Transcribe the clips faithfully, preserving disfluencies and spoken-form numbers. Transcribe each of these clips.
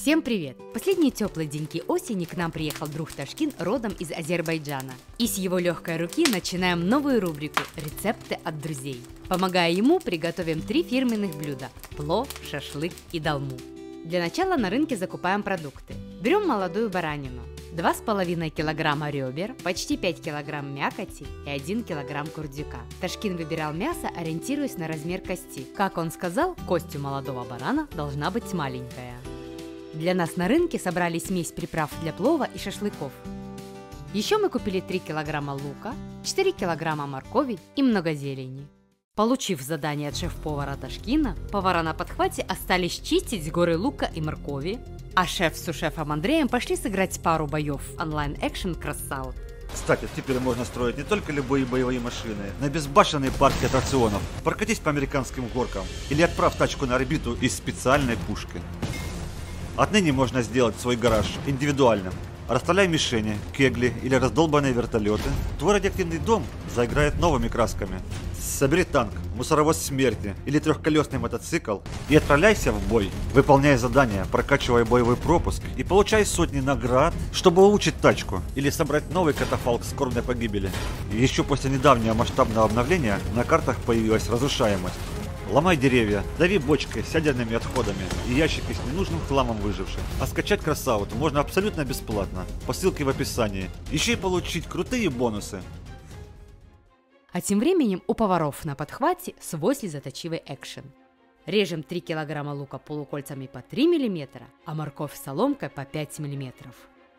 Всем привет! В последние теплые деньки осени к нам приехал друг Ташкин родом из Азербайджана. И с его легкой руки начинаем новую рубрику «Рецепты от друзей». Помогая ему, приготовим три фирменных блюда – плов, шашлык и долму. Для начала на рынке закупаем продукты. Берем молодую баранину, два с половиной килограмма ребер, почти пять килограмм мякоти и один килограмм курдюка. Ташкин выбирал мясо, ориентируясь на размер кости. Как он сказал, кость у молодого барана должна быть маленькая. Для нас на рынке собрали смесь приправ для плова и шашлыков. Еще мы купили три килограмма лука, четыре килограмма моркови и много зелени. Получив задание от шеф-повара Ташкина, повара на подхвате остались чистить горы лука и моркови, а шеф с сушефом Андреем пошли сыграть пару боев онлайн-экшен «Кросс-аут». Кстати, теперь можно строить не только любые боевые машины, но и безбашенные парки аттракционов. Прокатись по американским горкам или отправь тачку на орбиту из специальной пушки. Отныне можно сделать свой гараж индивидуальным. Расставляй мишени, кегли или раздолбанные вертолеты. Твой радиоактивный дом заиграет новыми красками. Собери танк, мусоровоз смерти или трехколесный мотоцикл и отправляйся в бой. Выполняй задания, прокачивай боевой пропуск и получай сотни наград, чтобы улучшить тачку или собрать новый катафалк скорбной погибели. И еще после недавнего масштабного обновления на картах появилась разрушаемость. Ломай деревья, дави бочкой с ядерными отходами и ящики с ненужным хламом выживших. А скачать Кросс-аут можно абсолютно бесплатно, по ссылке в описании. Еще и получить крутые бонусы. А тем временем у поваров на подхвате свой слезоточивый экшен. Режем три килограмма лука полукольцами по три миллиметра, а морковь соломкой по пять миллиметров.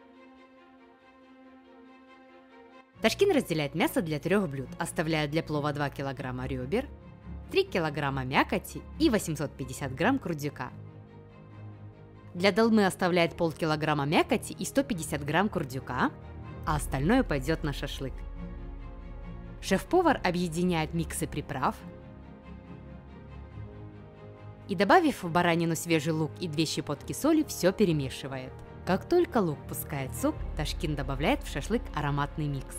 Ташкин разделяет мясо для трех блюд, оставляя для плова два килограмма ребер, три килограмма мякоти и восемьсот пятьдесят грамм курдюка. Для долмы оставляет полкилограмма мякоти и сто пятьдесят грамм курдюка, а остальное пойдет на шашлык. Шеф-повар объединяет миксы приправ и, добавив в баранину свежий лук и две щепотки соли, все перемешивает. Как только лук пускает сок, Ташкин добавляет в шашлык ароматный микс.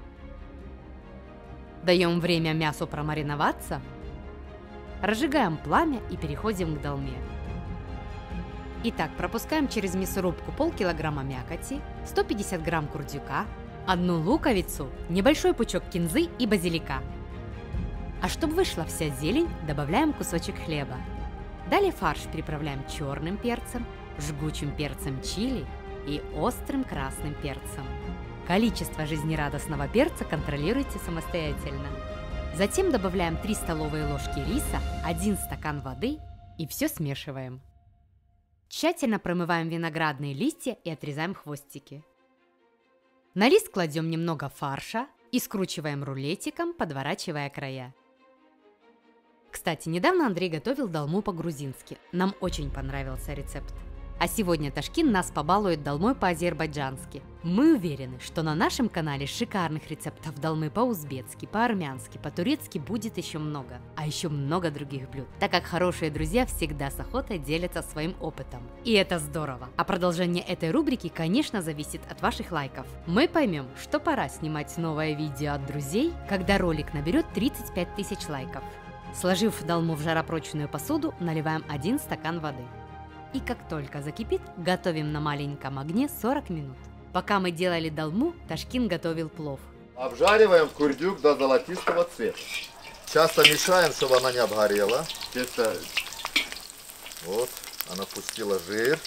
Даем время мясу промариноваться. Разжигаем пламя и переходим к долме. Итак, пропускаем через мясорубку полкилограмма мякоти, сто пятьдесят грамм курдюка, одну луковицу, небольшой пучок кинзы и базилика. А чтобы вышла вся зелень, добавляем кусочек хлеба. Далее фарш приправляем черным перцем, жгучим перцем чили и острым красным перцем. Количество жизнерадостного перца контролируйте самостоятельно. Затем добавляем три столовые ложки риса, один стакан воды и все смешиваем. Тщательно промываем виноградные листья и отрезаем хвостики. На рис кладем немного фарша и скручиваем рулетиком, подворачивая края. Кстати, недавно Андрей готовил долму по-грузински. Нам очень понравился рецепт. А сегодня Ташкин нас побалует долмой по-азербайджански. Мы уверены, что на нашем канале шикарных рецептов долмы по-узбекски, по-армянски, по-турецки будет еще много. А еще много других блюд, так как хорошие друзья всегда с охотой делятся своим опытом. И это здорово. А продолжение этой рубрики, конечно, зависит от ваших лайков. Мы поймем, что пора снимать новое видео от друзей, когда ролик наберет тридцать пять тысяч лайков. Сложив долму в жаропрочную посуду, наливаем один стакан воды. И как только закипит, готовим на маленьком огне сорок минут. Пока мы делали долму, Ташкин готовил плов. Обжариваем курдюк до золотистого цвета. Часто мешаем, чтобы она не обгорела. Тесто. Вот, она пустила жир.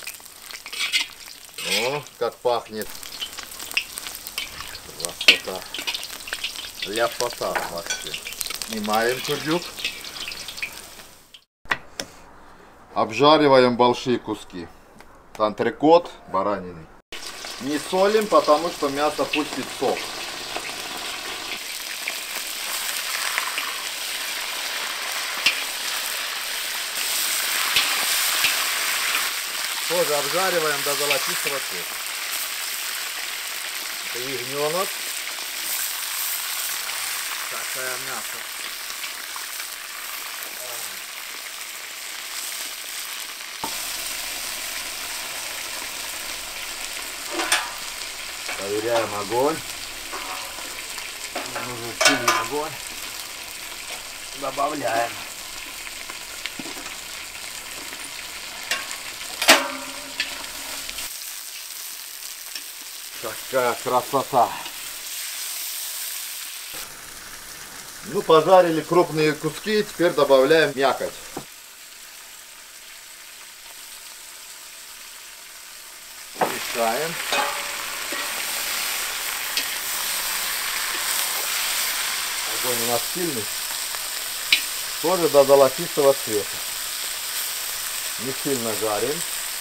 О, как пахнет. Красота. Ляпота вообще. Снимаем курдюк. Обжариваем большие куски. Антрекот баранины. Не солим, потому что мясо пустит сок. Тоже обжариваем до золотистого цвета. Это ягненок. Такое мясо. Проверяем огонь. Нужен сильный огонь. Какая красота! Ну, пожарили крупные куски, теперь добавляем мякоть. Мешаем. Огонь у нас сильный. Тоже до золотистого цвета. Не сильно жарим.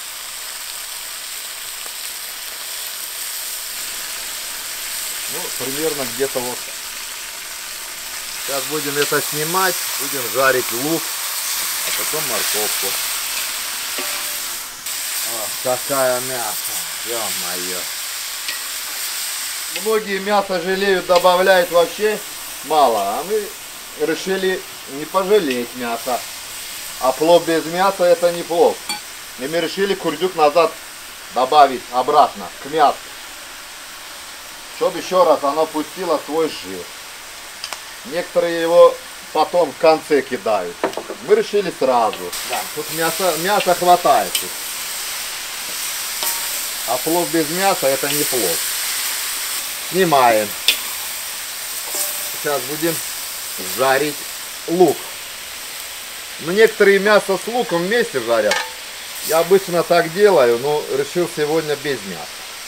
Ну, примерно где-то вот. Сейчас будем это снимать, будем жарить лук, а потом морковку. О, какая мясо, ё-моё. Многие мясо жалеют, добавляют вообще мало, а мы решили не пожалеть мясо. А плов без мяса это не плов. И мы решили курдюк назад добавить обратно к мясу, чтобы еще раз оно пустило свой жир. Некоторые его потом в конце кидают. Мы решили сразу. Да, тут мясо, мяса хватает. Тут. А плов без мяса это не плов. Снимаем. Сейчас будем жарить лук. Но некоторые мясо с луком вместе жарят. Я обычно так делаю, но решил сегодня без мяса.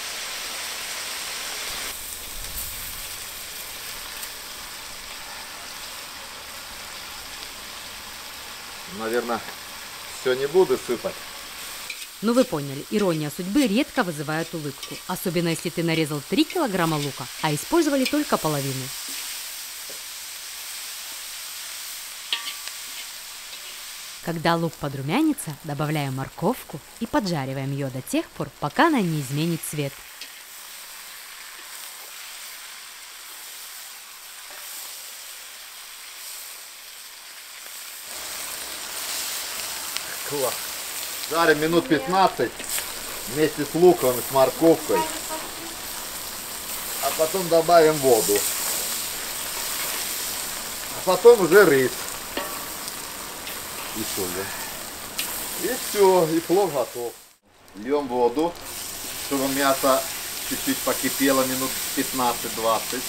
Наверное, все не буду сыпать. Ну вы поняли, ирония судьбы редко вызывает улыбку. Особенно если ты нарезал три килограмма лука, а использовали только половину. Когда лук подрумянится, добавляем морковку и поджариваем ее до тех пор, пока она не изменит цвет. Класс. Жарим минут пятнадцать вместе с луком и с морковкой. А потом добавим воду. А потом уже рис. И соль. И все, и плов готов. Льем воду, чтобы мясо чуть-чуть покипело минут пятнадцать-двадцать.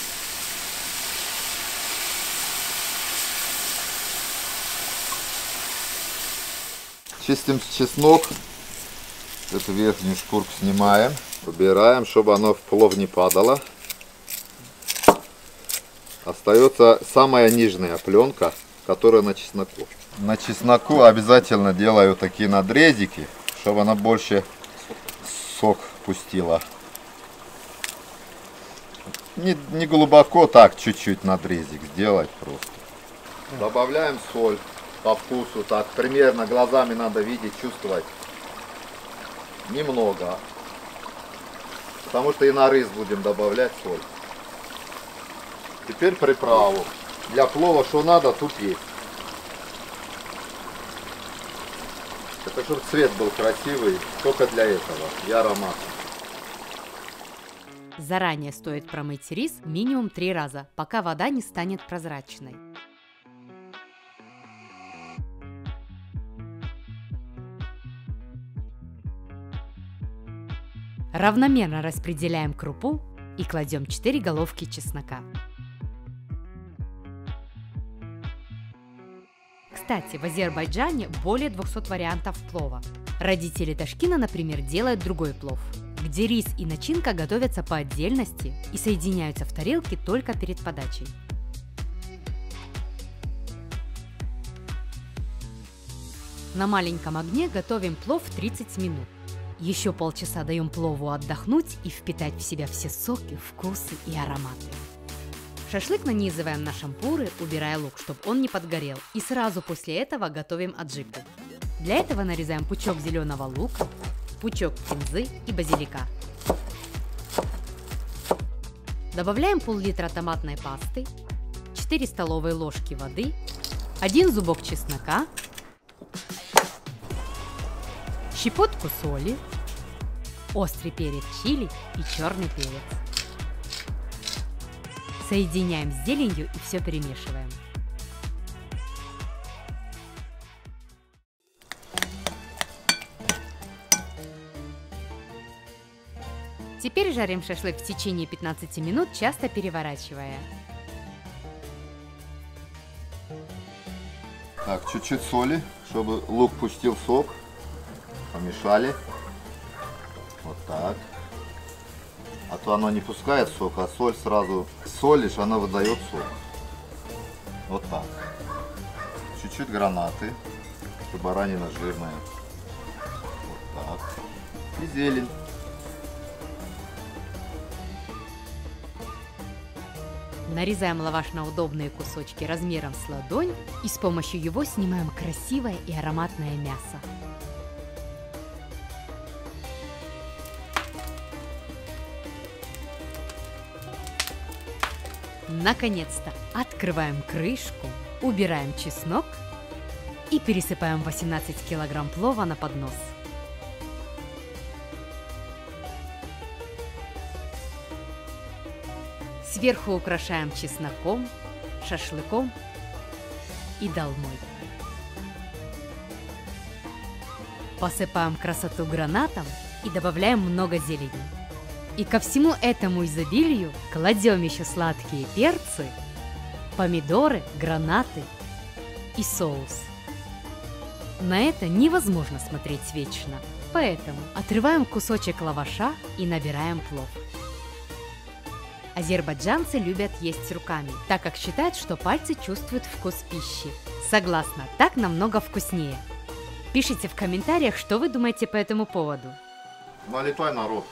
Чистим чеснок. Эту верхнюю шкурку снимаем. Убираем, чтобы оно в плов не падало. Остается самая нижняя пленка, которая на чесноку. На чесноку обязательно делаю такие надрезики, чтобы она больше сок пустила. Не, не глубоко, так чуть-чуть надрезик сделать просто. Добавляем соль по вкусу, так примерно глазами надо видеть, чувствовать. Немного. Потому что и на рис будем добавлять соль. Теперь приправу. Для плова что надо, тут есть. Это чтобы цвет был красивый, только для этого и аромат. Заранее стоит промыть рис минимум три раза, пока вода не станет прозрачной. Равномерно распределяем крупу и кладем четыре головки чеснока. Кстати, в Азербайджане более двухсот вариантов плова. Родители Ташкина, например, делают другой плов, где рис и начинка готовятся по отдельности и соединяются в тарелке только перед подачей. На маленьком огне готовим плов тридцать минут. Еще полчаса даем плову отдохнуть и впитать в себя все соки, вкусы и ароматы. Шашлык нанизываем на шампуры, убирая лук, чтобы он не подгорел. И сразу после этого готовим аджику. Для этого нарезаем пучок зеленого лука, пучок кинзы и базилика. Добавляем пол-литра томатной пасты, четыре столовые ложки воды, один зубок чеснока, щепотку соли, острый перец чили и черный перец. Соединяем с зеленью и все перемешиваем. Теперь жарим шашлык в течение пятнадцати минут, часто переворачивая. Так, чуть-чуть соли, чтобы лук пустил сок. Помешали. Вот так. А то оно не пускает сок, а соль сразу солишь, она выдает сок. Вот так. Чуть-чуть гранаты. Баранина жирная. Вот так. И зелень. Нарезаем лаваш на удобные кусочки размером с ладонь и с помощью его снимаем красивое и ароматное мясо. Наконец-то открываем крышку, убираем чеснок и пересыпаем восемнадцать килограмм плова на поднос. Сверху украшаем чесноком, шашлыком и долмой. Посыпаем красоту гранатом и добавляем много зелени. И ко всему этому изобилию кладем еще сладкие перцы, помидоры, гранаты и соус. На это невозможно смотреть вечно, поэтому отрываем кусочек лаваша и набираем плов. Азербайджанцы любят есть руками, так как считают, что пальцы чувствуют вкус пищи. Согласна, так намного вкуснее. Пишите в комментариях, что вы думаете по этому поводу. Налетай, народ.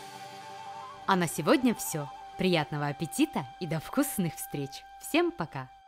А на сегодня все. Приятного аппетита и до вкусных встреч. Всем пока!